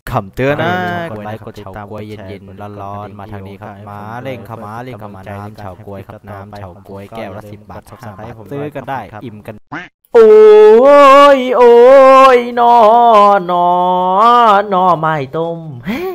คำเตือนนะกดไลค์กดติดตามกวยเย็นๆร้อนๆมาทางนี้ครับมาเร่งขมาเร่งขมาน้ำเฉากวยครับน้ำเฉากวยแก้วละ10 บาท5 บาทซื้อกันได้อิ่มกันโอ้ยโอ้ยนอนอไม่ต้ม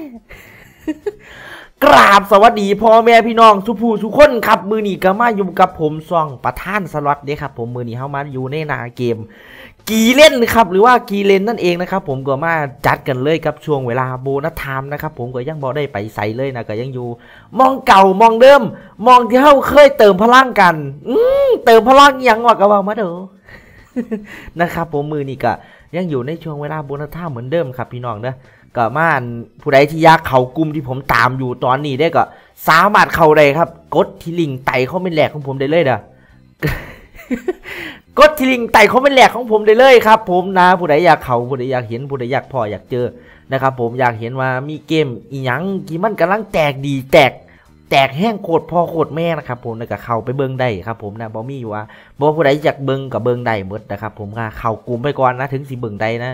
กราบสวัสดีพ่อแม่พี่น้องสุภูสุคนครับมือนี้ก็มาอยู่กับผมซ่องประธานสล็อตเด้ครับผมมือนี้เข้ามาอยู่ในนาเกมกีเล่นครับหรือว่ากีเลนนั่นเองนะครับผมก็มาจัดกันเลยครับช่วงเวลาโบนัสไทม์นะครับผมก็ยังบอได้ไปใส่เลยนะก็ยังอยู่มองเก่ามองเดิมมองที่เขาเคยเติมพลังกันเติมพลังยังวะก็ว่ามาเด้อ นะครับผมมือนี้ก็ยังอยู่ในช่วงเวลาโบนัสไทม์เหมือนเดิมครับพี่น้องเด้อก็มาผู้ใดที่อยากเข้ากลุ่มที่ผมตามอยู่ตอนนี้ได้ก็สามารถเข้าได้ครับกดที่ลิงก์ไต่เข้าเป็นแหลกของผมได้เลยเด้อกดที่ลิงก์ไต่เข้าเป็นแหลกของผมได้เลยครับผมนะผู้ใดอยากเข้าผู้ใดอยากเห็นผู้ใดอยากพออยากเจอนะครับผมอยากเห็นว่ามีเกมอีหยังกี่มันกำลังแตกดีแตกแห้งโคตรพ่อโคตรแม่นะครับผมแล้วก็เข้าไปเบิ้งได้ครับผมนะบอมี่ว่าบอกผู้ใดอยากเบิ้งกับเบิ้งได้หมดนะครับผมก็เข้ากลุ่มไปก่อนนะถึงสิเบิ้งได้นะ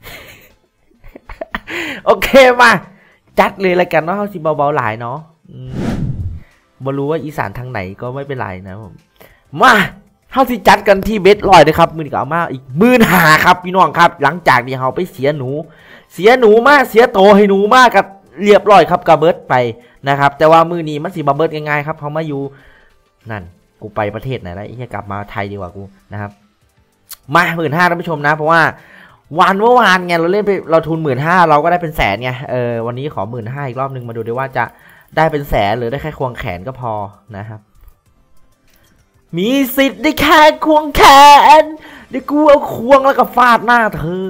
โอเคมาจัดเลยละกันเนาะเขาสิเบาๆหลายเนาะไม่รู้ว่าอีสานทางไหนก็ไม่เป็นไรนะผมมาเขาสิจัดกันที่เบสลอยนะครับมือก็เอามาอีก15,000ครับพี่น้องครับหลังจากที่เขาไปเสียหนูมาเสียโตให้หนูมากกับเรียบร้อยครับกระเบิดไปนะครับแต่ว่ามือนี้มันสิบเบิดง่ายๆครับเขามาอยู่นั่นกูไปประเทศไหนแล้วจะกลับมาไทยดีกว่ากูนะครับมา15,000ท่านผู้ชมนะเพราะว่าเมื่อวานไงเราเล่นไปเราทุน15,000เราก็ได้เป็นแสนไงวันนี้ขอ15,000อีกรอบนึงมาดูด้วยว่าจะได้เป็นแสนหรือได้แค่ควงแขนก็พอนะครับมีสิทธิ์ได้แค่ควงแขนเดี๋ยวกูเอาควงแล้วก็ฟาดหน้าเธอ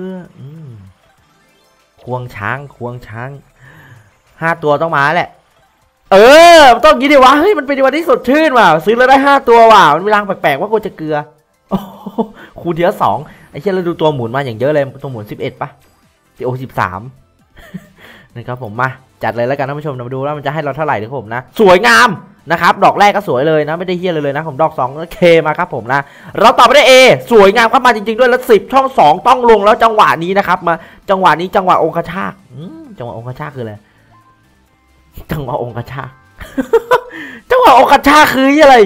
ควงช้าง5 ตัวต้องมาแหละต้องกินดิวะเฮ้ยมันเป็นวันที่สดชื่นว่ะซื้อแล้วได้5 ตัวว่ะมันมีรางแปลกๆว่ากูจะเกลือคูณเทียร์2ไอ้เชี่ยเราดูตัวหมุนมาอย่างเยอะเลยตัวหมุน11ปะโอ13นะครับผมมาจัดเลยแล้วกันท่านผู้ชมมาดูว่ามันจะให้เราเท่าไหร่นะครับผมนะสวยงามนะครับดอกแรกก็สวยเลยนะไม่ได้เฮี้ยเลยนะผมดอก2ก็เคมาครับผมนะเราต่อไปได้ A สวยงามเข้ามาจริงๆด้วยแล้ว10ช่อง2ต้องลงแล้วจังหวะนี้นะครับมาจังหวะนี้จังหวะองคชาตจังหวะองคชาตคืออะไรจังหวะองคชาต จังหวะองคชาตคืออะไร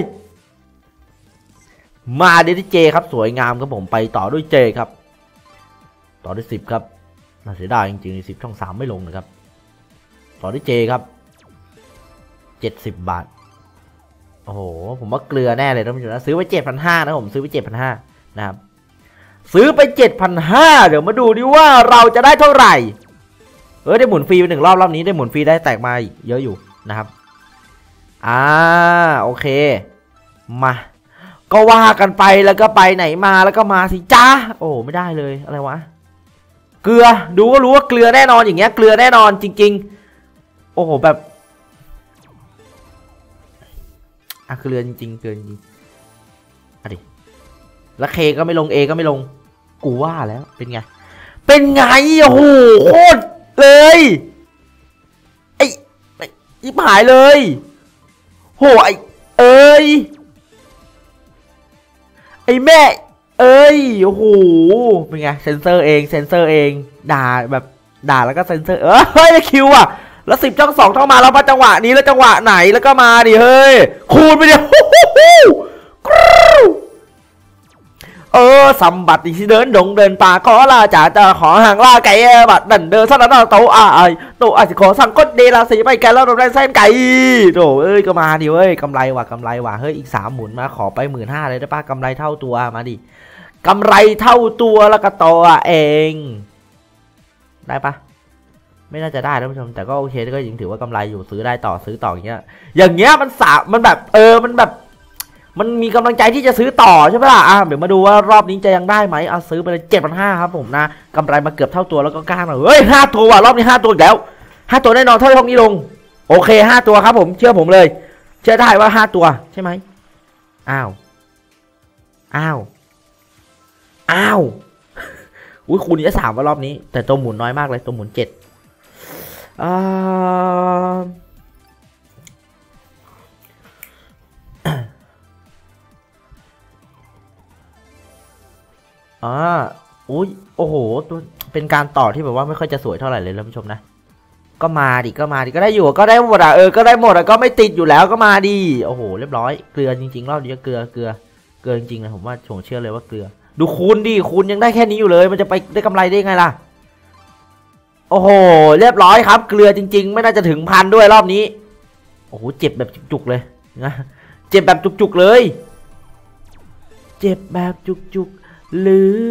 มาเดที่เจครับสวยงามครับผมไปต่อด้วยเจครับต่อด้วย10ครับน่าเสียดายจริงๆ10ช่อง3ไม่ลงนะครับต่อด้วยเจครับ70 บาทโอ้โหผมว่าเกลือแน่เลยท่านผู้ชมนะซื้อไป 7,500 นะผมซื้อไป 7,500 นะครับซื้อไป 7,500 เดี๋ยวมาดูดิว่าเราจะได้เท่าไหร่ได้หมุนฟรีไป1 รอบนี้ได้หมุนฟรีได้แตกมาเยอะอยู่นะครับโอเคมาก็ว่ากันไปแล้วก็ไปไหนมาแล้วก็มาสิจ้าโอ้ไม่ได้เลยอะไรวะเกลือดูก็รู้ว่าเกลือแน่นอนอย่างเงี้ยเกลือแน่นอนจริงๆโอ้โหแบบเกลือจริงๆเกลือจริงดิแล้วเคก็ไม่ลงเอก็ไม่ลงกูว่าแล้วเป็นไงโอ้โหโคตรเลยไอ้ยิบหายเลยโหไอ้แม่โอ้โหเป็นไงเซนเซอร์เองด่าแบบด่าแล้วก็เซนเซอร์เฮ้ยคิวอ่ะแล้ว10ช่อง2ต้องมาแล้วมาจังหวะนี้แล้วจังหวะไหนแล้วก็มาดิเฮ้ยคูณไปดิสัมบัติที่เดินดงเดินป่าขอลาจ่าจะขอห่างล่าไก่บัดดันเดินสนับโตอาจจะขอสั่งกดเดลาสีไปแกแล้วเราได้เส้นไก่โถ่ก็มาดิเว้ยกำไรว่ะเฮ้ยอีก3หมุนมาขอไป15,000เลยได้ป่ะกำไรเท่าตัวมาดิกำไรเท่าตัวแล้วก็ตัวเองได้ปะไม่น่าจะได้ท่านผู้ชมแต่ก็โอเคก็ยังถือว่ากำไรอยู่ซื้อได้ต่ออย่างเงี้ยมันแบบมันแบบมันมีกำลังใจที่จะซื้อต่อใช่ไหมล่ะเดี๋ยวมาดูว่ารอบนี้จะยังได้ไหมซื้อไปเลย7,500ครับผมนะกำไรมาเกือบเท่าตัวแล้วก็กล้าหน่อยเฮ้ย5 ตัวว่ะรอบนี้5 ตัวอีกแล้ว5 ตัวแน่นอนเท่าที่ห้องนี้ลงโอเค5 ตัวครับผมเชื่อผมเลยเชื่อได้ว่า5 ตัวใช่ไหมอ้าวอุ้ยคูณนี้จะ3ว่ารอบนี้แต่ตัวหมุนน้อยมากเลยตัวหมุน7อุ้ยโอ้โหตัวเป็นการต่อที่แบบว่าไม่ค่อยจะสวยเท่าไหร่เลยท่านผู้ชมนะก็มาดิก็ได้อยู่ก็ได้หมดอ่ะก็ได้หมดอ่ะก็ไม่ติดอยู่แล้วก็มาดิโอ้โหเรียบร้อยเกลือจริงๆรอบนี้เกลือจริงๆนะผมว่าผมเชื่อเลยว่าเกลือดูคูณดิคูณยังได้แค่นี้อยู่เลยมันจะไปได้กำไรได้ไงล่ะโอ้โหเรียบร้อยครับเกลือจริงๆไม่น่าจะถึงพันด้วยรอบนี้โอ้โหเจ็บแบบจุกๆเลยนะเจ็บแบบจุกๆเลยเจ็บแบบจุกๆลือ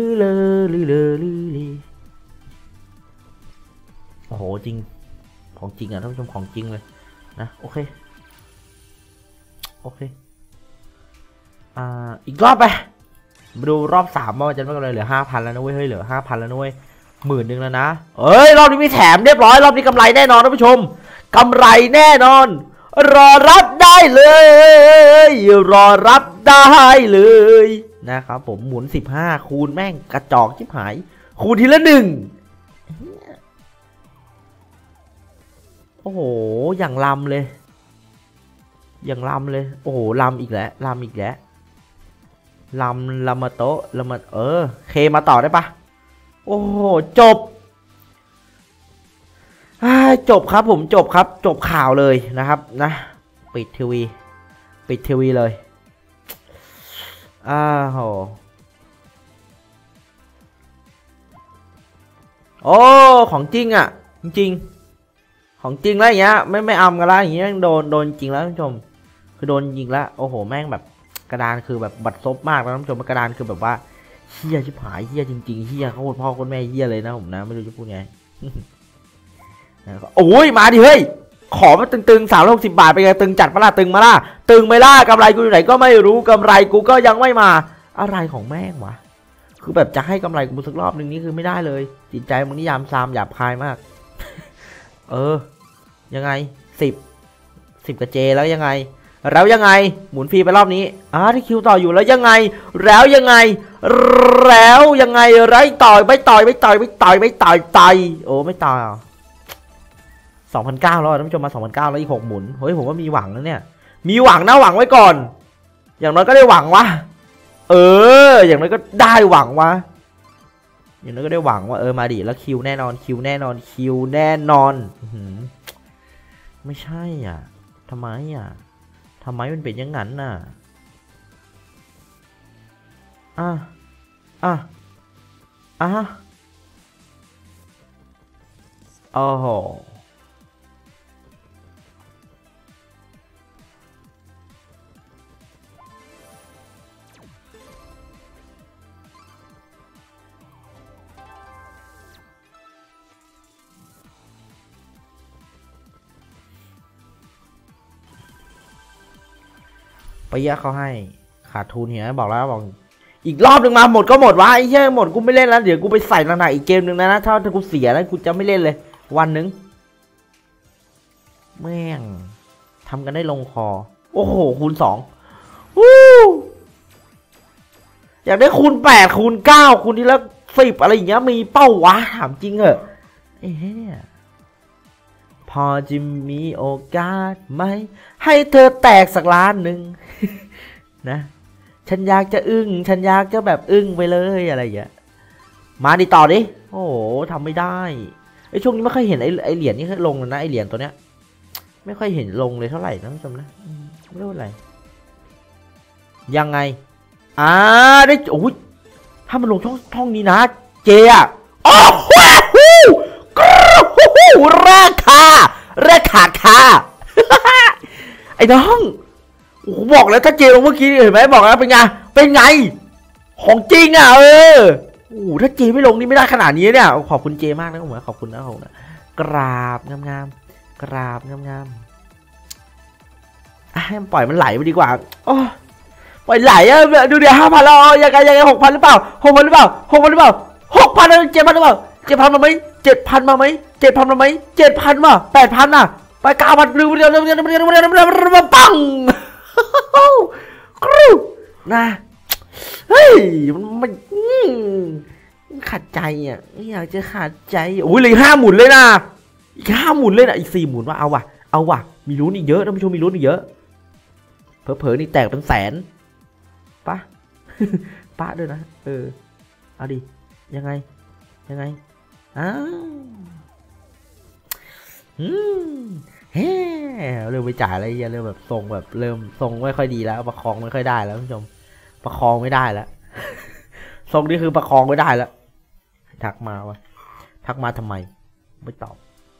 โอ้โหจริงของจริงอ่ะท่านผู้ชมของจริงเลยนะโอเคอีกรอบไปมาดูรอบ3ว่าจะเป็นอะไรเหลือ 5,000 แล้วนะเว้ยเหลือ 5,000 แล้วนะเว้ย10,000แล้วนะรอบนี้มีแถมเรียบร้อยรอบนี้กำไรแน่นอนท่านผู้ชมกำไรแน่นอนรอรับได้เลยนะครับผมหมุน15คูณแม่งกระจอกชิบหายคูณทีละ1โอ้โหอย่างลำเลยโอ้โหลำอีกแล้วลำมาโต๊ะเคมาต่อได้ปะโอ้โหจบครับผมจบข่าวเลยนะครับนะปิดทีวีเลยโหโอ้ของจริงอ่ะจริงของจริงแล้วอย่างเงี้ยไม่อำกันแล้วอย่างเงี้ยโดนจริงแล้วท่านผู้ชมคือโดนยิงแล้วโอ้โหแม่งแบบกระดานคือแบบบัดซบมากแล้วท่านผู้ชมกระดานคือแบบว่าเฮี้ยชิบหายเฮี้ยจริงๆเฮี้ยเขาพ่อคนแม่เฮี้ยเลยนะผมนะไม่รู้จะพูดไงโอ้ยมาดิเฮ้ยขอมาตึง360 บาทไปไงตึงจัดปะล่ะตึงมาล่ะตึงไม่ล่ะกำไรกูอยู่ไหนก็ไม่รู้กำไรกูก็ยังไม่มาอะไรของแม่งวะคือแบบจะให้กำไรกูสักรอบนึงนี่คือไม่ได้เลยจิตใจมึงนิยามซามหยาบคายมากยังไง10กับเจแล้วยังไงหมุนฟรีไปรอบนี้ที่คิวต่ออยู่แล้วยังไงไรต่อยไม่ต่อยโอ้ไม่ต่อย2,900แล้วท่านผู้ชมมา2,900แล้วอีก6หมุนเฮ้ยผมว่ามีหวังแล้วเนี่ยมีหวังนะหวังไว้ก่อนอย่างน้อยก็ได้หวังวะอย่างน้อยก็ได้หวังวะอย่างน้อยก็ได้หวังว่ามาดิแล้วคิวแน่นอนไม่ใช่อ่ะทำไมมันเป็นอย่างนั้นน่ะโอ้โหไปเยอะเขาให้ขาดทุนเห็นไหมบอกอีกรอบหนึ่งมาหมดก็หมดวะไอ้เหี้ยหมดกูไม่เล่นแล้วเดี๋ยวกูไปใส่หนักๆอีกเกมหนึ่งนะถ้ากูเสียแล้วกูจะไม่เล่นเลยวันหนึ่งแม่งทำกันได้ลงคอโอ้โหคูณ2อยากได้คูณ8คูณ9คูณทีละ10อะไรอย่างเงี้ยมีเป้าวะถามจริงเหรอพอจะมีโอกาสไหมให้เธอแตกสักล้านหนึ่งนะฉันอยากจะฉันอยากจะแบบไปเลยอะไรอย่างเงี้ยมาดิต่อดิโอ้โหทำไม่ได้ไอช่วงนี้ไม่ค่อยเห็นไอเหรียญนี่ลงเลยนะไอเหรียญตัวเนี้ยไม่ค่อยเห็นลงเลยเท่าไหร่นะท่านผู้ชมนะไม่รู้อะไรยังไงได้โอ้ยถ้ามันลงช่องนี้นะเจอะโอ้โหราคาไอ้น้องโอ้บอกแล้วถ้าเจลงเมื่อกี้เห็นไหมบอกแล้วเป็นไงของจริงอ่ะถ้าเจไม่ลงนี่ไม่ได้ขนาดนี้เนี่ยขอบคุณเจมากนะผมขอบคุณนะผมกราบงามให้ปล่อยมันไหลไปดีกว่าปล่อยไหลดูเดี๋ยว5,000แล้วยังไง6,000หรือเปล่า6,000หรือเปล่า6,000หรือเปล่า7,000หรือเปล่า7,000มาไหม7,000มาไหม7,000มา 8,000น่ะไป9,000เร็วปังนะเฮ้ยมันขัดใจอ่ะไม่อยากจะขัดใจเลย5หมุนเลยนะอีก5หมุนเลยนะอีก4หมุนว่าเอาว่ะมีลุ้นอีกเยอะท่านผู้ชมมีลุ้นอีกเยอะเผลอๆนี่แตกเป็นแสนปะด้วยนะเอาดิยังไงเฮ้เริ่มไปจ่ายอะไรเริ่มแบบทรงแบบเริ่มทรงไม่ค่อยดีแล้วประคองไม่ค่อยได้แล้วท่านผู้ชมประคองไม่ได้แล้ว ทรงนี้คือประคองไม่ได้แล้วทักมาวะทักมาทำไมไม่ตอบ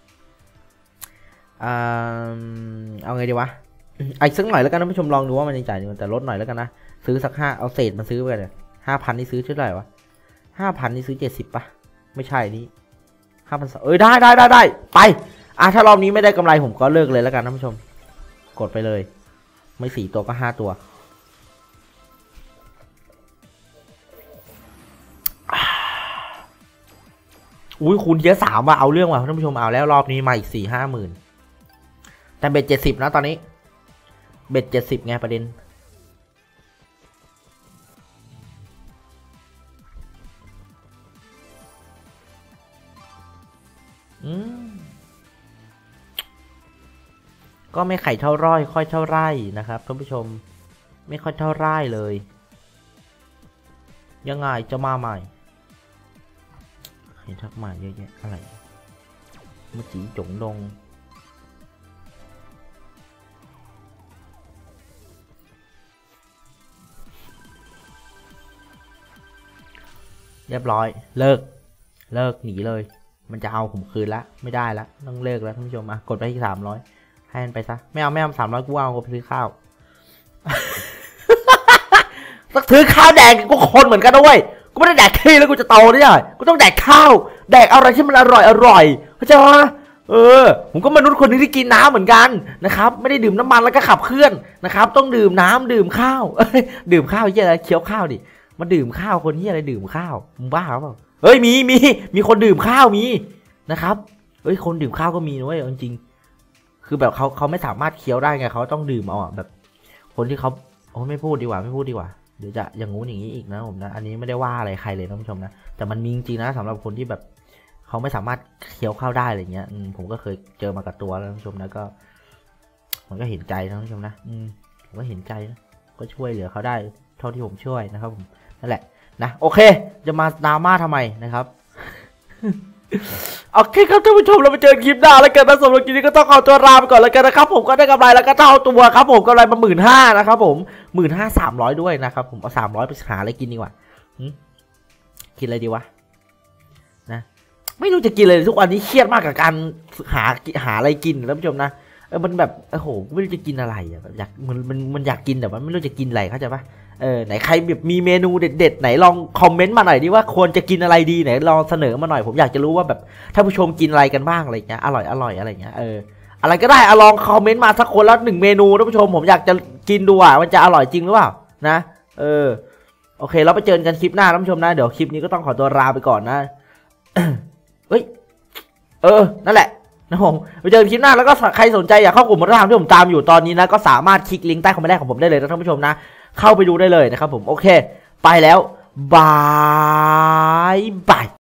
เอาไงดีวะไอ้สักหน่อยแล้วกันท่านผู้ชมลองดูว่ามันจะจ่ายแต่ลดหน่อยแล้วกันนะซื้อสัก5เอาเศษมันซื้อไปเลย5,000นี่ซื้อเท่าไหร่วะ5,000นี่ซื้อ70ปะไม่ใช่นี่5,200ได้ไปถ้ารอบนี้ไม่ได้กำไรผมก็เลิกเลยแล้วกันท่านผู้ชมกดไปเลยไม่4ตัวก็5ตัวอุ้ยคูณเยอะ3ว่ะเอาเรื่องว่ะท่านผู้ชมเอาแล้วรอบนี้มาอีก4-5 หมื่นแต่เบ็ด70นะตอนนี้เบ็ด70ไงประเด็นก็ไม่ไข่เท่าร้อยค่อยเท่าไร่นะครับท่านผู้ชมไม่ค่อยเท่าไร่เลยยังไงจะมาใหม่เห็นทักมาเยอะแยะอะไรมุจีจงดงเรียบร้อยเลิกหนีเลยมันจะเอาผมคืนละไม่ได้ละต้องเลิกแล้วท่านผู้ชมกดไปที่300ให้มันไปซะไม่เอา300กูเอาไปซื้อข้าว ต้องซื้อข้าวแดกกูคนเหมือนกันด้วยกูไม่ได้แดกขี้แล้วกูจะโตได้กูต้องแดกข้าวแดกอะไรที่มันอร่อยเข้าใจไหมผมก็มนุษย์คนนึงที่กินน้ำเหมือนกันนะครับไม่ได้ดื่มน้ำมันแล้วก็ขับเคลื่อนนะครับต้องดื่มน้ำดื่มข้าวดื่มข้าวเหี้ยอะไรเคี้ยวข้าวดิมาดื่มข้าวคนเหี้ยอะไรดื่มข้าวมึงบ้าเปล่าเฮ้ยมีคนดื่มข้าวมีนะครับเฮ้ยคนดื่มข้าวก็มีนะเว้ยจริงคือแบบเขาไม่สามารถเคี้ยวได้ไงเขาต้องดื่มเอาแบบคนที่เขาไม่พูดดีกว่าเดี๋ยวจะอย่างงู้นอย่างนี้อีกนะผมนะอันนี้ไม่ได้ว่าอะไรใครเลยท่านผู้ชมนะแต่มันมีจริงๆนะสำหรับคนที่แบบเขาไม่สามารถเคี้ยวข้าวได้อะไรเงี้ยผมก็เคยเจอมากับตัวแล้วท่านผู้ชมนะก็มันก็เห็นใจท่านผู้ชมนะผมก็เห็นใจนะก็ช่วยเหลือเขาได้เท่าที่ผมช่วยนะครับผมนั่นแหละนะโอเคจะมาดราม่าทำไมนะครับ โอเคครับท่านผู้ชมเราไปเจอคลิปหน้าแล้วกันนะสำหรับคลิปนี้ก็ต้องขอตัวลาไปก่อนแล้วกันนะครับผมก็ได้กำไรแล้วก็เท่าตัวครับผมกำไรมา15,000นะครับผม15,300ด้วยนะครับผมเอา300ไปหาอะไรกินดีกว่ากินอะไรดีวะนะไม่รู้จะกินเลยทุกวันนี้เครียดมากกับการหาอะไรกินท่านผู้ชมนะมันแบบโอ้โหไม่รู้จะกินอะไรแบบอยากมันอยากกินแต่ว่าไม่รู้จะกินอะไรเข้าใจปะไหนใครแบบมีเมนูเด็ดๆไหนลองคอมเมนต์มาหน่อยดิว่าควรจะกินอะไรดีไหนลองเสนอมาหน่อยผมอยากจะรู้ว่าแบบท่านผู้ชมกินอะไรกันบ้างอะไรเงี้ยอร่อยอะไรเงี้ยอะไรก็ได้ลองคอมเมนต์มาสักคนละ1 เมนูท่านผู้ชมผมอยากจะกินดูมันจะอร่อยจริงหรือเปล่านะโอเคเราไปเจอกันคลิปหน้าท่านผู้ชมนะเดี๋ยวคลิปนี้ก็ต้องขอตัวลาไปก่อนนะ เฮ้ยนั่นแหละนะผมไปเจอคลิปหน้าแล้วก็ใครสนใจอยากเข้ากลุ่มวัฒนธรรมที่ผมตามอยู่ตอนนี้นะก็สามารถคลิกลิงก์ใต้คอมเมนต์แรกของผมได้เลยนะท่านผู้ชมนะเข้าไปดูได้เลยนะครับผมโอเคไปแล้วบาย